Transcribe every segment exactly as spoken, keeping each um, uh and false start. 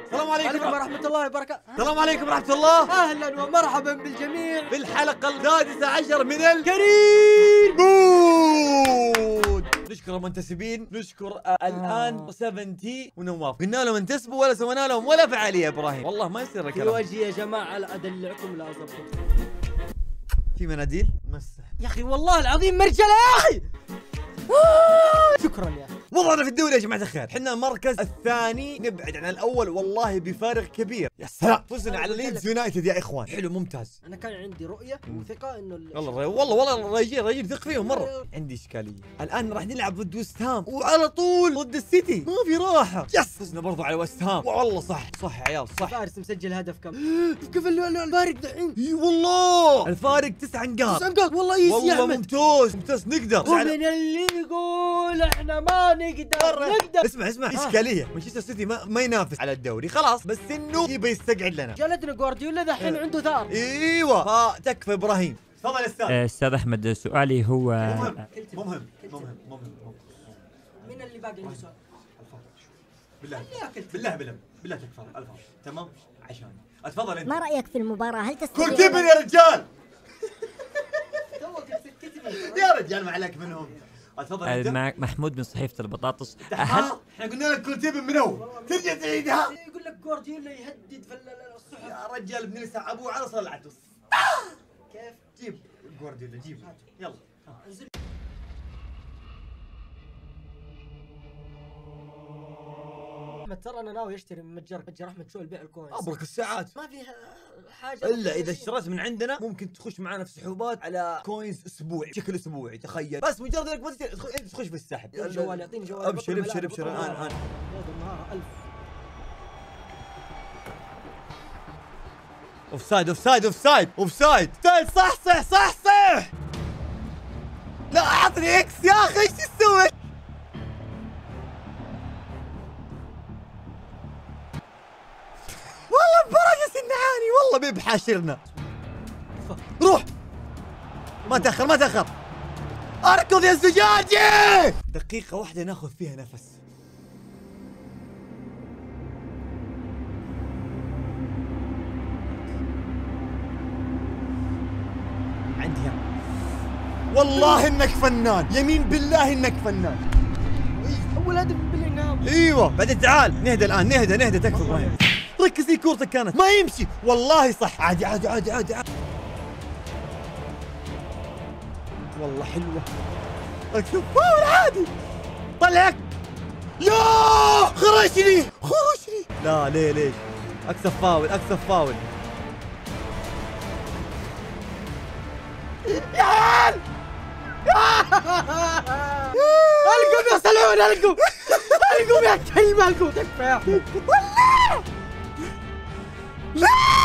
السلام عليكم ورحمة الله وبركاته. السلام عليكم ورحمة الله. أهلا ومرحبا بالجميع في الحلقة السادسة عشر من الكريم بود. نشكر المنتسبين، نشكر آه الآن سبعين ونواف. قلنا لهم انتسبوا ولا سوينا لهم ولا فعالية يا إبراهيم، والله ما يصير في الكلام. وجهي يا جماعة لا أدلعكم لا أظبطكم. في مناديل مسح يا أخي والله العظيم مرجلة يا أخي. شكرا يا أخي. وضعنا في الدوري يا جماعة الخير، احنا المركز الثاني، نبعد عن الأول والله بفارق كبير. يا سلام، فزنا على ليدز يونايتد يا إخوان، حلو ممتاز. أنا كان عندي رؤية وثقة إنه والله الري... والله والله الرجال الرجال ثق فيهم مرة. عندي إشكالية، الآن راح نلعب ضد ويست هام وعلى طول ضد السيتي، ما في راحة. يس، فزنا برضو على ويست هام، والله صح صح يا عيال صح. فارس مسجل هدف كم؟ كيف الفارق دحين؟ اي والله الفارق تسع نقاط. تسع نقاط والله يس يا والله أحمد. ممتاز ممتاز نقدر. ومن اللي يقول احنا ما نقدر نقدر. اسمع اسمع اشكاليه، مانشستر سيتي ما, ما ينافس على الدوري خلاص، بس انه يبي يستقعد لنا. جلدنا جوارديولا ذحين عنده ثار. ايوه فتكفى ابراهيم. تفضل يا استاذ. استاذ احمد، سؤالي هو مهم مهم مهم مهم. مين اللي باقي عنده سؤال؟ بالله بالله بالله بالله تكفى الفاظ تمام عشان اتفضل انت. ما رأيك في المباراة؟ هل تستطيع؟ كل تبن يا رجال. يا رجال ما عليك منهم. اتفضل انت. معك محمود من صحيفة البطاطس. هل احنا قلنا لك كل تبن من اول ترجع تعيدها؟ يقول لك جوارديولا يهدد في الصحف. يا رجال ابن لسه ابوه على صلعته. كيف؟ جيب جوارديولا جيب يلا. احمد ترى انا ناوي اشتري من متجر متجر احمد شو البيع الكويس. ابرك الساعات ما فيها حاجه الا اذا اشتريت من عندنا ممكن تخش معنا في سحوبات على كوينز اسبوعي بشكل اسبوعي. تخيل بس مجرد انك ما تشتري انت تخش في السحب. يعطيني جوال يعطيني جوال. ابشر ابشر ابشر الان الان. يا النهار ألف. اوف سايد اوف سايد اوف سايد اوف سايد صح صح صح صح. لا اعطني اكس يا اخي ايش تسوي؟ والله ببركة النعاني والله بيبحاشرنا. روح ما تاخر ما تاخر. اركض يا زجاجي. دقيقة واحدة ناخذ فيها نفس. عندي هم. والله انك فنان، يمين بالله انك فنان. اول هدف بلينغهام. ايوه بعدين تعال نهدى الان نهدى نهدى تكفى ابراهيم. ركز في كورتك كانت ما يمشي والله صح. عادي عادي عادي عادي, عادي. والله حلوة. اكتب فاول عادي. طلعك يا خرجني خرجني. لا ليه ليش؟ اكسب فاول اكسب فاول. يا عيال القم يا سلعون القم القم يا كلب القم. تكفى يا احمد والله. لا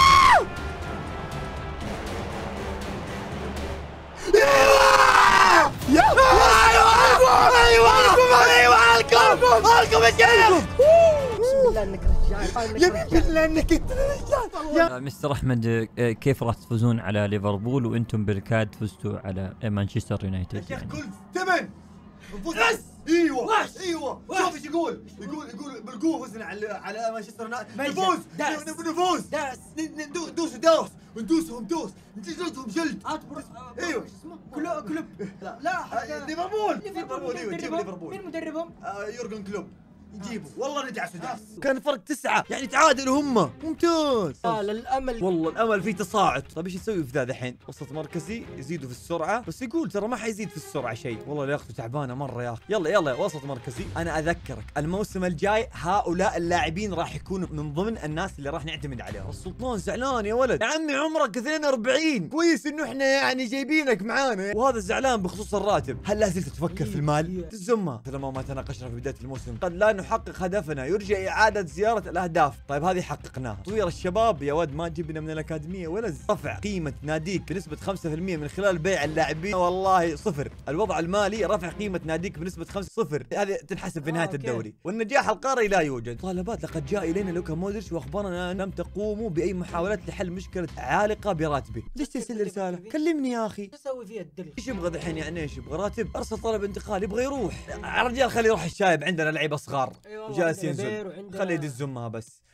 يا ايوه ايوه ايوه القم القم يا شيخ. بسم الله انك رجال. يمين بالله انك انت رجال. مستر احمد، كيف راح تفوزون على ليفربول وانتم بالكاد فزتوا على مانشستر يونايتد؟ يا شيخ كل ثمن نفوز. ايوه ايوه شوف ايش يقول يقول يقول بالقوه فزنا على على مانشستر يونايتد. نفوز نفوز داس ندوس دوس ندوسهم دوس نجلدهم جلد. اصبر. ايوه كلوب كلوب. لا لا ليفربول ليفربول ايوه جيب ليفربول. مين مدربهم؟ يورجن كلوب نجيبه والله ندعس ندعس. كان فرق تسعة يعني تعادلوا هم. ممتاز. آه للامل والله الامل فيه تصاعد. طيب ايش نسوي في ذا دحين؟ وسط مركزي يزيدوا في السرعه بس يقول ترى ما حيزيد في السرعه شيء. والله لياقته تعبانه مره يا اخي. يلا يلا وسط مركزي. انا اذكرك الموسم الجاي هؤلاء اللاعبين راح يكونوا من ضمن الناس اللي راح نعتمد عليهم. السلطان زعلان يا ولد. يا عمي عمرك اثنين وأربعين كويس انه احنا يعني جايبينك معانا وهذا زعلان بخصوص الراتب. هل لا زلت تفكر في المال؟ تزمها مثل ما تناقشنا في بدايه الموسم. قد لا نحقق هدفنا يرجى إعادة زيارة الأهداف. طيب هذه حققناها. تطوير الشباب يا ود ما جبنا من الأكاديمية ولا رفع قيمة ناديك بنسبة خمسة في المئة من خلال بيع اللاعبين. والله صفر. الوضع المالي رفع قيمة ناديك بنسبة خمسة صفر. هذه تنحسب في نهاية آه الدوري. والنجاح القاري لا يوجد. طالبات لقد جاء إلينا لوكا مودريتش وأخبرنا أن لم تقوموا بأي محاولات لحل مشكلة عالقة براتبه. ليش ترسل رسالة؟ كلمني يا أخي. ايش اسوي فيها الدلي؟ ايش يبغى دحين يعني ايش يبغى؟ راتب؟ ارسل طلب انتقال يبغى يروح. يا رجال خليه يروح الشايب عندنا لعيبه صغار أيوة جالس ينزل. وعندنا خليه يدز امها بس.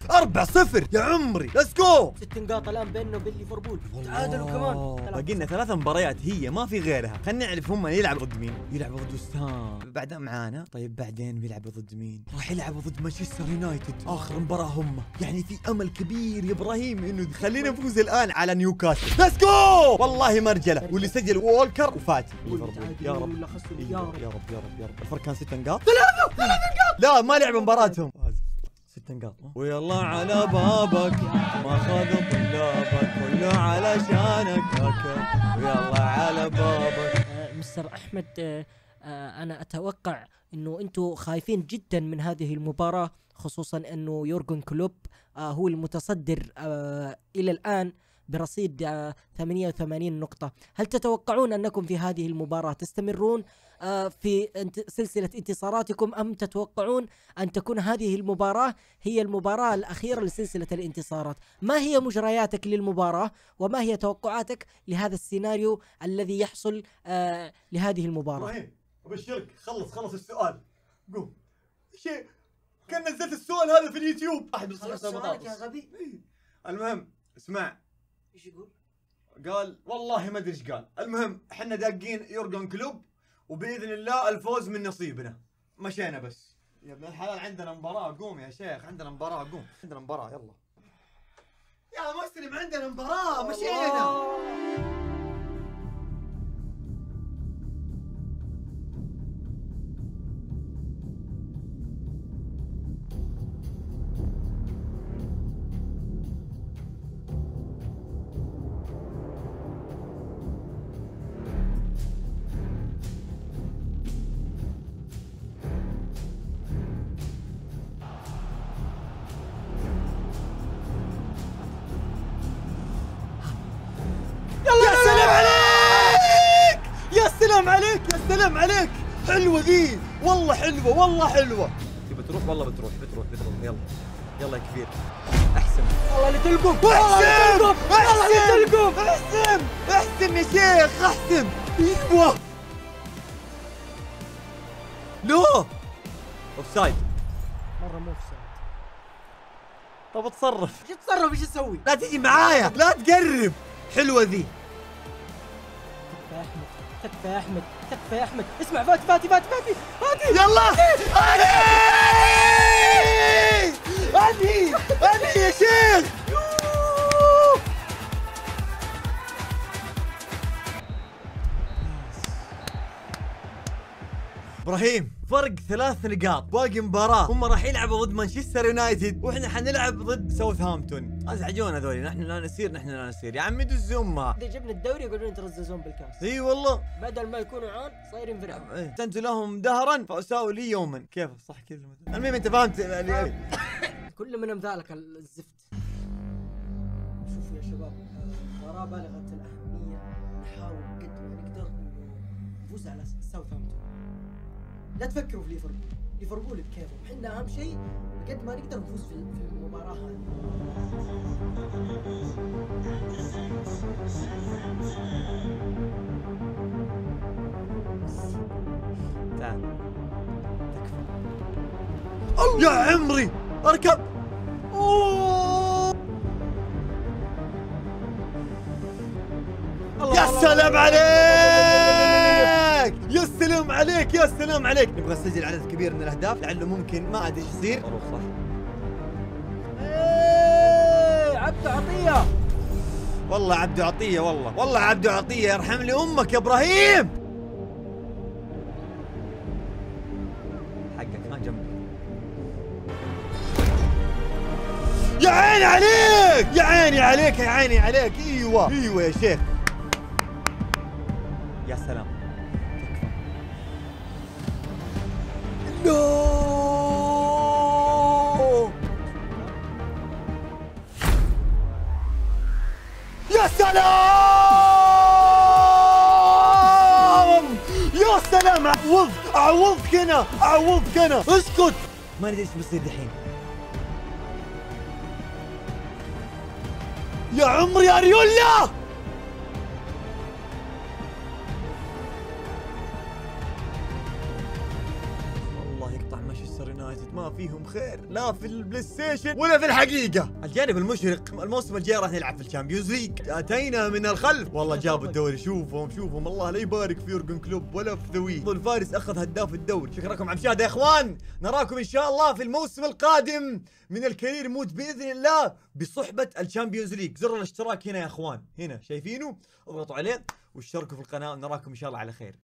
أربعة صفر يا عمري، ليتس جو. ست نقاط الان بيننا وبين ليفربول، تعادلوا كمان. باقي لنا ثلاث مباريات هي ما في غيرها، خلينا نعرف هم يلعبوا ضد مين. يلعبوا ضد وست هام بعدين معانا، طيب بعدين بيلعبوا ضد مين؟ راح يلعبوا ضد مانشستر يونايتد اخر مباراة هم، يعني في امل كبير يا ابراهيم انه خلينا نفوز الان على نيوكاسل. ليتس جو. والله مرجله، واللي سجل وولكر وفاتي. ليفربول يا رب ولا خسروا. يا يا رب رب يا رب يا رب يا رب. الفرق كان ست نقاط. ثلاثة ثلاثة نقاط. لا ما لعبوا مباراتهم. ست نقاط. ويلا على بابك ماخذ طلابك كله علشانك ويلا على بابك. آه، مستر احمد، آه، آه، انا اتوقع انه انتم خايفين جدا من هذه المباراة، خصوصا انه يورجن كلوب آه، هو المتصدر آه، الى الان برصيد آه، ثمانية وثمانين نقطة. هل تتوقعون انكم في هذه المباراة تستمرون آه، في انت سلسلة انتصاراتكم، ام تتوقعون ان تكون هذه المباراة هي المباراة الاخيرة لسلسلة الانتصارات؟ ما هي مجرياتك للمباراة وما هي توقعاتك لهذا السيناريو الذي يحصل آه، لهذه المباراة؟ ابراهيم ابشرك، خلص خلص السؤال، قوم. شيء كان نزلت السؤال هذا في اليوتيوب. واحد خلص سؤالك يا غبي. المهم اسمع، ايش يقول؟ قال والله ما ادري ايش قال. المهم احنا داقين يورجن كلوب وباذن الله الفوز من نصيبنا. مشينا بس يا ابن الحلال، عندنا مباراة، قوم يا شيخ، عندنا مباراة، قوم عندنا مباراة، يلا يا مسلم عندنا مباراة، مشينا. سلام عليك، يا سلام عليك، حلوة ذي والله، حلوة والله حلوة. تبي بتروح والله بتروح بتروح بتروح يلا يلا يا كبير. احسن والله اللي تلقف، احسن والله اللي تلقف. احسن احسن يا شيخ، احسن. ايوه لو اوف سايد، مرة مو اوف سايد. طب اتصرف. ايش تتصرف؟ ايش تسوي؟ لا تجي معايا، لا تقرب. حلوة ذي. تكفى يا احمد، تكفى يا احمد، تكفى يا احمد. اسمع، فاتي فاتي فاتي فاتي فاتي. يلا هذه هذه يا شيخ. ابراهيم فرق ثلاث نقاط، باقي مباراة، هم راح يلعبوا ضد مانشستر يونايتد واحنا حنلعب ضد ساوثهامبتون. ازعجونا هذول، نحن لا نسير نحن لا نسير يا عمي، دز امها. اذا جبنا الدوري يقولون يترززون بالكاس. اي والله، بدل ما يكونوا عون صايرين فرع. احسنت لهم دهرا فاساءوا لي يوما. كيف صح كذا؟ المهم انت فهمت. كل من امثالك الزفت. شوفوا يا شباب، مباراة بالغة الأهمية، نحاول قد ما نقدر إنه نفوز على ساوثهامبتون. لا تفكروا في ليفربول، ليفربول بكيفهم، احنا أهم شيء قد ما نقدر نفوز في في المباراة هذه. تعال تكفى يا عمري، اركب. أوه. يا سلام عليك، يا سلام عليك، يا سلام عليك. نبغى نسجل عدد كبير من الاهداف لعله ممكن ما ادري ايش يصير. صح. ايه عبد عطية، والله عبد عطية، والله والله عبد عطية، يرحم لي امك يا ابراهيم. حقك ما جنبي. يا عيني عليك، يا عيني عليك، يا عيني عليك. ايوه ايوه يا شيخ، يا سلام. نو يا سلام، يا سلام. اعوض اعوضك انا، اعوضك انا. اسكت، ما ندري ايش بيصير دحين. يا عمري يا ريولا. والله يقطع مانشستر يونايتد، ما فيهم خير، لا في البلاي ستيشن ولا في الحقيقة. الجانب المشرق الموسم الجاي راح نلعب في الشامبيونز ليج، اتينا من الخلف والله جابوا الدوري. شوفهم شوفهم الله لا يبارك في يورجن كلوب ولا في ذوي. الفارس اخذ هداف الدوري. شكرا على المشاهدة يا اخوان، نراكم ان شاء الله في الموسم القادم من الكارير مود باذن الله بصحبة الشامبيونز ليج. زر الاشتراك هنا يا اخوان، هنا شايفينه، اضغطوا عليه واشتركوا في القناة، ونراكم ان شاء الله على خير.